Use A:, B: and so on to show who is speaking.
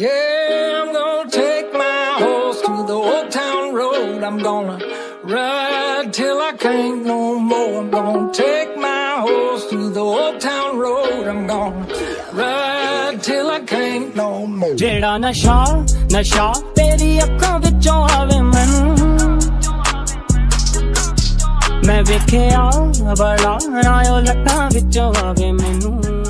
A: Yeah, I'm gonna take my horse to the old town road. I'm gonna ride till I can't no more. I'm gonna take my horse to the old town road. I'm gonna ride till I can't no more.
B: जेड़ा नशा नशा तेरी अखां विचों आवे मैनू मैं वेखिया बड़ा ना ओ लट्टां विचों आवे मैनू